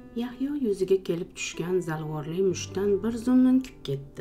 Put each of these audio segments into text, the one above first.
Yahyo yuziga kelib tushgan zalvorli mushtdan bir zum munkib ketdi.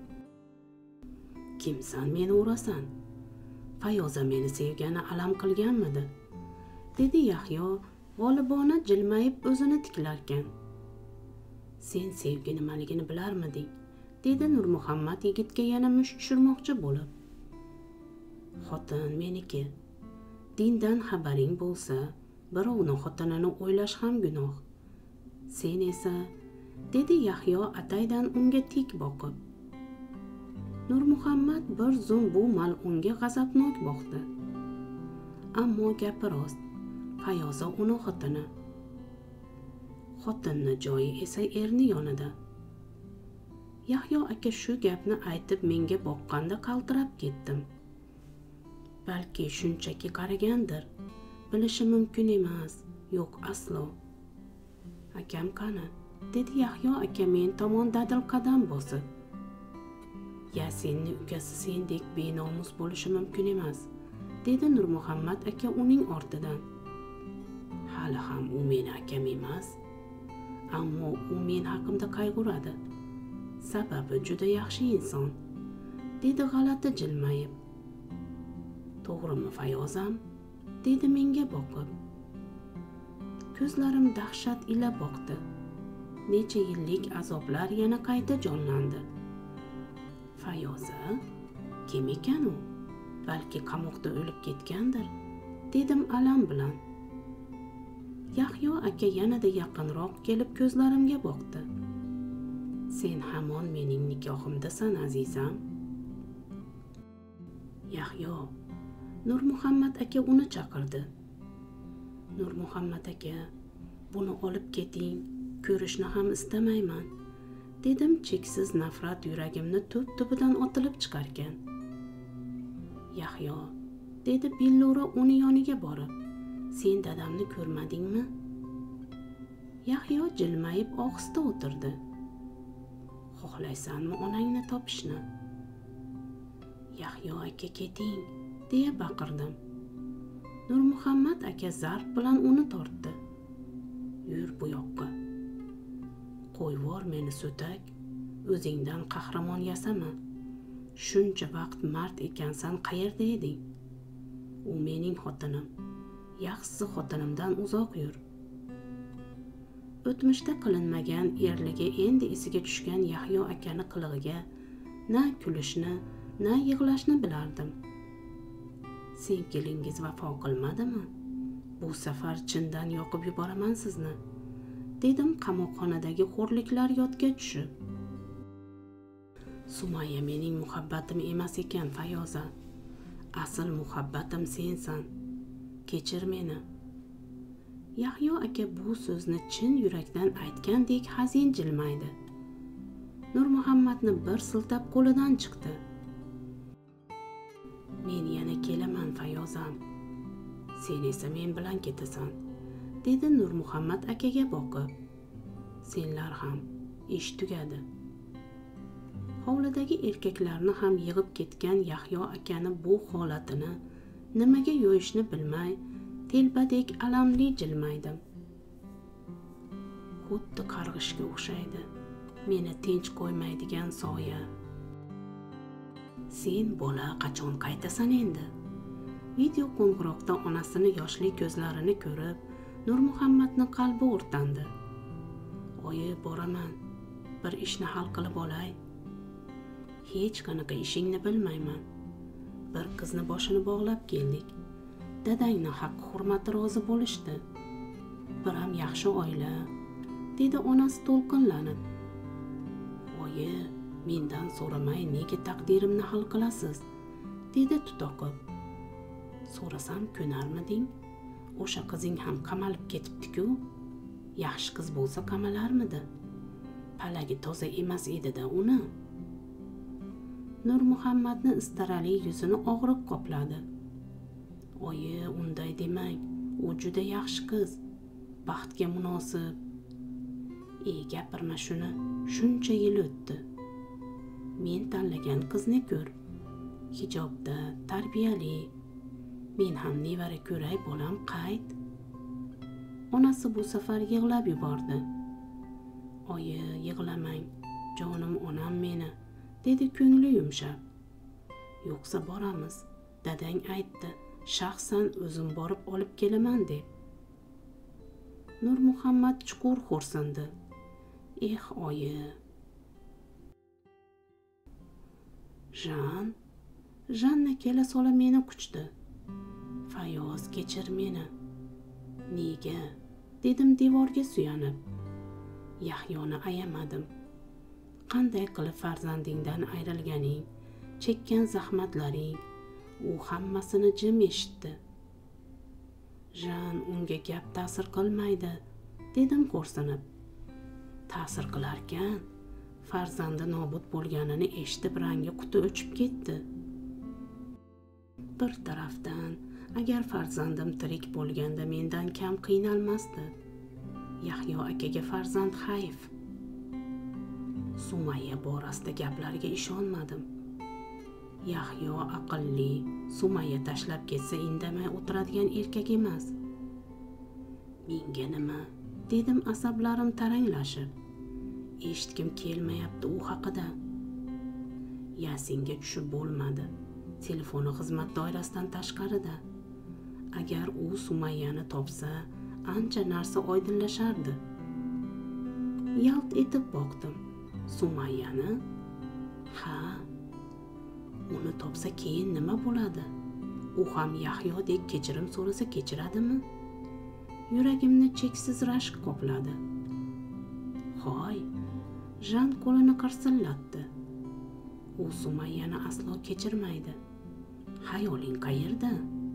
Kimsan meni urasan? Fayoza meni sevgani alam qilganmidi? Dedi Yahyo g'olibona jilmayib o'zini tiklarkan. Sen sevgi nimaligini bilarmiding? Dedi Nurmuhammad yigitga yana musht tushirmoqchi bo'lib. Xotin meniki. Dindan xabaring bo'lsa, birovning xotinini o'ylash ham gunoh. Sen esa, dedi Yahyo ataydan unga tik boqib. Nurmuhammad bir zum bu mal unga g'azabnok boqdi. Ammo gapi rost, Fayoza uni xotini. Xotinni joyi esa erni yonida. Yahyo aka shu gapni aytib menga boqqanda qaltirab ketdim. Balki shunchaki qaragandir. Bilishi mumkin emas. Yo'q aslo. Akam qani? Dedi Yahyo aka men tomon dadil qadam bosib. Yasinning ukasi sendek benomus bo'lishi mumkin emas, dedi Nurmuhammad aka uning ortidan. Hali ham u meni akam emas, ammo u men haqimda qayg'uradi. Sababi juda yaxshi inson, dedi g'alati jilmayib. To'g'rimi Fayozam? Dedi menga boqib. Ko'zlarim dahshat ila boqdi. Necha yillik azoblar yana qayta jonlandi. Fayoza? Kim ekan u? Balki qamoqda o'lib ketgandir, dedim alam bilan. Yahyo aka yanada yaqinroq kelib ko'zlarimga boqdi. Sen hamon mening nikohimdasan azizam. Yahyo, Nurmuhammad aka uni chaqirdi. Nurmuhammad aka, buni olib keting, ko'rishni ham istamayman, dedim cheksiz nafrat yuragimni tub-tubidan otilib chiqarkan. Yahyo, dedi Billura uni yoniga borib, sen dadamni ko'rmadingmi? Yahyo jilmayib ohista o'tirdi. Xohlaysanmi onangni topishni? Yahyo aka keting, deya baqirdim. Nurmuhammad aka zarb bilan uni tortdi. Yur bu yoqqa. Qo'yvor meni so'tak, o'zingdan qahramon yasama. Shuncha vaqt mard ekansan qayerda eding? U mening xotinim. Yaxshisi xotinimdan uzoq yur. O'tmishda qilinmagan erligi endi esiga tushgan Yahyo akani qilig'iga na kulishni, na yig'lashni bilardim. Sevgilingiz vafo qilmadimi? Bu safar chindan yoqib yuboraman sizni, dedim qamoqxonadagi xo'rliklar yodga tushib. Sumayya mening muhabbatim emas ekan Fayoza. Asl muhabbatim sensan. Kechir meni. Yahyo aka bu so'zni chin yurakdan aytgandek hazin jilmaydi. Nurmuhammadni bir siltab qo'lidan chiqdi. Men yana kelaman Fayozam. Sen esa men bilan ketasan, dedi Nurmuhammad akaga boqib. Senlar ham ish tugadi. Hovlidagi erkaklarni ham yig'ib ketgan Yahyo akani bu holatini nimaga yo'yishni bilmay, telbadek alamli jilmaydim. Xuddi qarg'ishga o'xshaydi, meni tinch qo'ymaydigan soya. Sen bola qachon qaytasan endi? Video qo'ng'iroqda onasini yoshli ko'zlarini ko'rib, Nurmuhammadning qalbi o'rtandi. Oyi, boraman. Bir ishni hal qilib olay. Hech qanaqa ishingni bilmayman. Bir qizni boshini bog'lab keldik. Dadangni haq-hurmati rozi bo'lishdi. Bir ham yaxshi oila, dedi onasi to'lqinlanib. Oyi, mendan so'ramay nega taqdirimni hal qilasiz? Dedi tutoqib. So'rasam ko'narmiding? O'sha qizing ham qamalib ketibdi-ku. Yaxshi qiz bo'lsa qamalarmidi? Palagi toza emas edi-da uni. Nurmuhammadni istarali yuzini og'riq qopladi. Oyi, unday demang. U juda yaxshi qiz. Baxtga munosib. Gapirma shuni. Shuncha yil o'tdi. Men tanlagan qizni ko'r. Hijobda, tarbiyali. Men ham nevara ko'ray bolam qayt. Onasi bu safar yig'lab yubordi. Oyi, yig'lamang, jonim onam meni, dedi ko'ngli yumshab. Yo'qsa boramiz, dadang aytdi, shaxsan o'zim borib olib kelaman deb. Nurmuhammad chuqur xo'rsindi. Oyi. Janna kela sola meni quchdi. Fayoz, kechir meni. Nega? Dedim devorga suyanib. Yahyoni ayamadim. Qanday qilib farzandingdan ayrilganing, chekkan zahmatlaring, u hammasini jim eshitdi. Jan, unga gap ta'sir qilmaydi, dedim xo'rsinib. Ta'sir qilarkan, farzandi nobud bo'lganini eshitib rangi quti o'chib ketdi. Bir tarafdan, agar farzandim tirik bo'lganda mendan kam qiynalmasdi. Yahyo akaga farzand hayf. Sumayya borasida gaplarga ishonmadim. Yahyo aqlli, Sumayya tashlab ketsa indamay o'tiradigan erkak emas. Menga nima? Dedim asablarim taranglashib. Eshitgim kelmayapti u haqida. Yasinga tushib bo'lmadi. Telefoni xizmat doirasidan tashqarida. Agar u Sumayyani topsa, ancha narsa oydinlashardi. Yalt etib boqdim. Sumayyani? Ha. Uni topsa keyin nima bo'ladi? U ham Yahyodek kechirim so'rasa kechiradimi? Yuragimni cheksiz rashk qopladi. Hoy, Jan qo'lini qarsillatdi. U Sumayyani aslo kechirmaydi. Xayoling qayerda?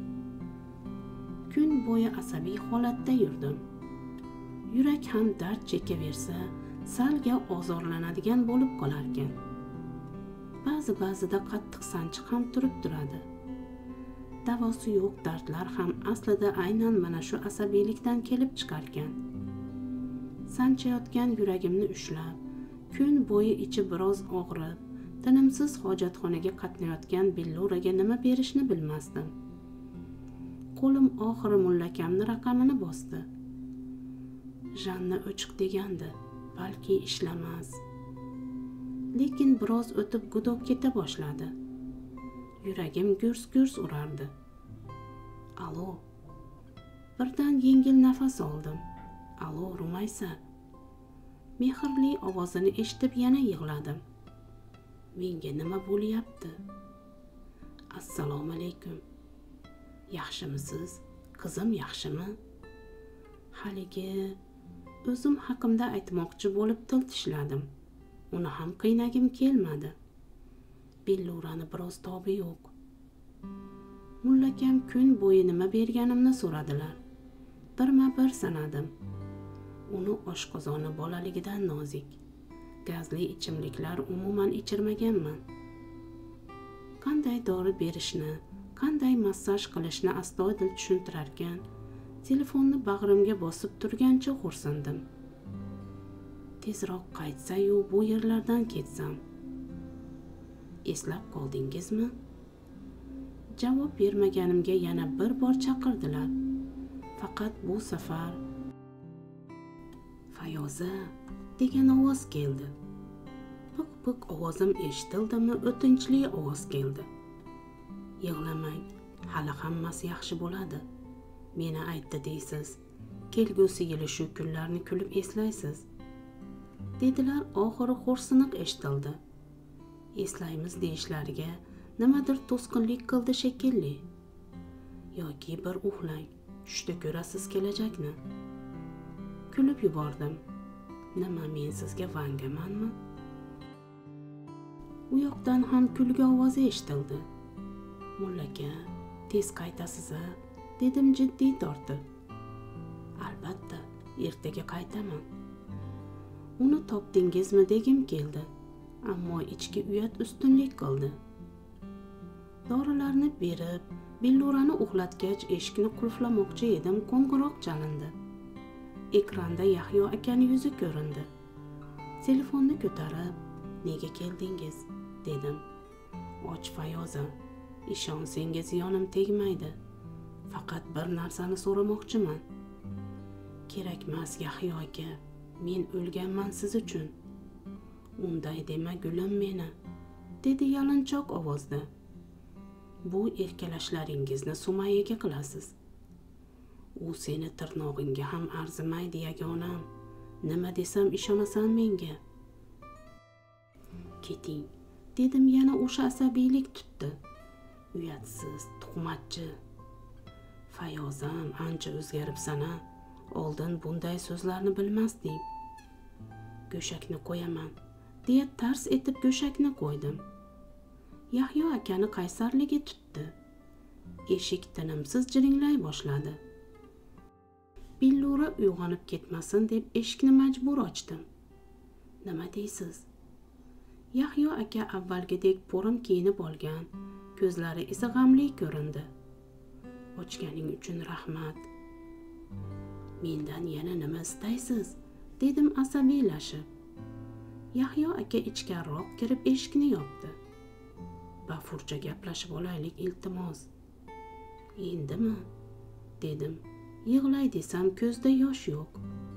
Kun bo'yi asabiy holatda yurdim. Yurak ham dard chekaversa, salga ozorlanadigan bo'lib qolarkan. Ba'zida qattiq sanchiq ham turib turadi. Davosi yo'q dardlar ham aslida aynan mana shu asabiylikdan kelib chiqarkan. Sanchayotgan yuragimni ushlab, kun bo'yi ichi biroz og'rib, tinimsiz hojatxonaga qatnayotgan Billuraga nima berishni bilmasdim. Qo'lim oxiri mullakamni raqamini bosdi. Janna o'chiq degandi, balki ishlamas. Lekin biroz o'tib gudoq keta boshladi. Yuragim gurs-gurs urardi. Alo. Birdan yengil nafas oldim. Alo, Rumaysa. Mehrli ovozini eshitib yana yig'ladim. Menga nima bo'lyapti? Assalomu alaykum. Yaxshimisiz? Qizim yaxshimi? Haligi o'zim haqimda aytmoqchi bo'lib til tishladim. Uni ham qiynagim kelmadi. Billurani biroz tobi yo'q. Mullakam kun bo'yi nima berganimni so'radilar. Birma-bir sanadim. Uni oshqozoni bolaligidan nozik. Gazli ichimliklar umuman ichirmaganman. Qanday dori berishni, qanday massaj qilishni astoydil tushuntirarkan, telefonni bag'rimga bosib turgancha xo'rsindim. Tezroq qaytsa-yu bu yerlardan ketsam. Eslab qoldingizmi? Javob bermaganimga yana bir bor chaqirdilar. Faqat bu safar Fayoza degan ovoz keldi. Piq-piq ovozim eshitildimi, o'tinchli ovoz keldi. Yig'lamang, hali hammasi yaxshi bo'ladi. Meni aytdi deysiz. Kelgusi yili shu kunlarni kulib eslaysiz. Dedilar, oxiri xo'rsiniq eshitildi. Eslaymiz deyishlariga nimadir to'sqinlik qildi shekilli. Yoki bir uxlang, tushda ko'rasiz kelajakni. Kulib yubordim. Nima, men sizga vangamanmi? U yoqdan ham kulgi ovozi eshitildi. Mullaka, tez qaytasiz-a? Dedim jiddiy tortib. Albatta, ertaga qaytaman. Uni topdingizmi degim keldi, ammo ichki uyat ustunlik qildi. Dorilarni berib, Billurani uxlatgach eshikni qulflamoqchi edim, qo'ng'iroq chalindi. Ekranda Yahyo akani yuzi ko'rindi. Telefonni ko'tarib, "Nega keldingiz?" dedim. "Och Fayoza, ishonsangiz yonim tegmaydi. Faqat bir narsani so'ramoqchiman." "Kerakmas Yahyo aka. Men o'lganman siz uchun. Unday dema gulim meni, dedi yalinchoq ovozda. Bu erkalashlaringizni Sumayyaga qilasiz. U seni tirnog'ingga ham arzimaydi yagonam. Nima desam ishonasan menga? Keting, dedim yana o'sha asabiylik tutdi. Uyatsiz, tuhmatchi. Fayozam, ancha o'zgaribsan-a. Oldin bunday so'zlarni bilmasding. Go'shakni qo'yaman, deya tars etib go'shakni qo'ydim. Yahyo akani qaysarligi tutdi. Eshik tinimsiz jiringlay boshladi. Billura uyg'onib ketmasin deb eshikni majbur ochdim. Nima deysiz? Yahyo aka avvalgidek po'rim kiyinib olgan, ko'zlari esa g'amli ko'rindi. Ochganing uchun rahmat. Mendan yana nima istaysiz? Dedim asabiylashib. Yahyo aka ichkariroq kirib eshikni yopdi. Bafurcha gaplashib olaylik iltimos. Endimi? Dedim. Yig'lay desam ko'zda yosh yo'q.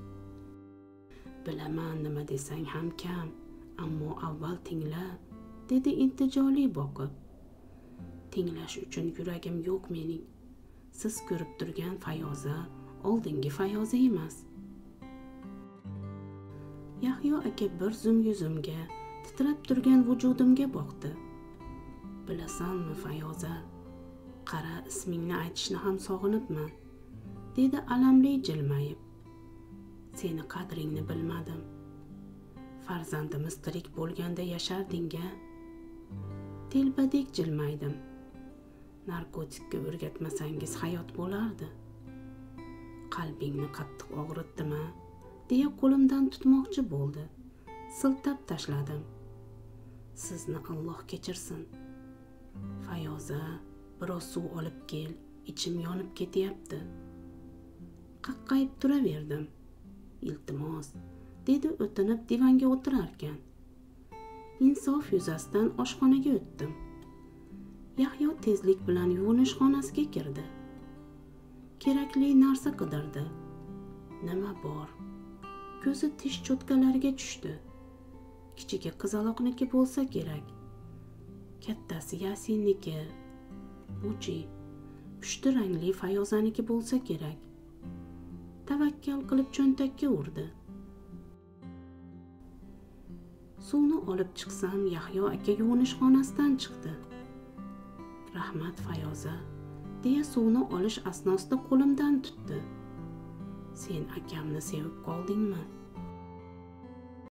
Bilaman nima desang ham kam, ammo avval tingla, dedi intijoli boqib. Tinglash uchun yuragim yo'q mening. Siz ko'rib turgan Fayoza oldingi Fayoza emas. Yahyo aka bir zum yuzimga, titrab turgan vujudimga boqdi. Bilasanmi Fayoza, qara ismingni aytishni ham sog'inibman, dedi alamli jilmayib. Seni qadringni bilmadim. Farzandimiz tirik bo'lganda yasharding-a? Telbadek jilmaydim. Narkotikka o'rgatmasangiz hayot bo'lardi. Qalbingni qattiq og'ritdimi? Deya qo'limdan tutmoqchi bo'ldi. Siltab tashladim. Sizni Alloh kechirsin. Fayoza, biroz suv olib kel, ichim yonib ketyapti. Qaqqayib turaverdim. Iltimos, dedi o'tinib divanga o'tirarkan. Insof yuzasidan oshxonaga o'tdim. Yahyo tezlik bilan yuvinish xonasiga kirdi. Kerakli narsa qidirdi. Nima bor? Ko'zi tish cho'tkalariga tushdi. Kichigi qizaloqniki bo'lsa kerak. Kattasi Yasinniki. Buchi, pushti rangli Fayozaniki bo'lsa kerak. Tavakkal qilib cho'ntakka urdi. Suvni olib chiqsam, Yahyo aka yuvinish xonasidan chiqdi. Rahmat Fayoza, deya suvni olish asnosida qo'limdan tutdi. Sen akamni sevib qoldingmi?